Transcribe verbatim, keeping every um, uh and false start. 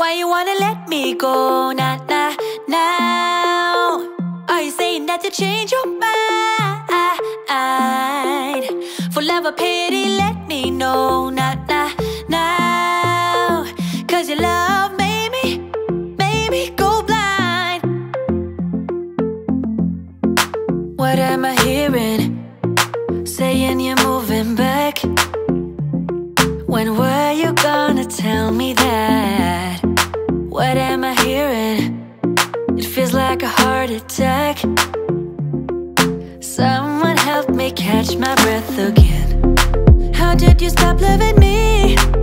Why you wanna let me go? Nah, nah, now. Are you saying that you change your mind? For love or pity, let me know. Nah, nah, now. Cause your love made me, made me go blind. What am I hearing? Saying you're moving back. When were you gonna tell me that? What am I hearing? It feels like a heart attack. Someone help me catch my breath again. How did you stop loving me?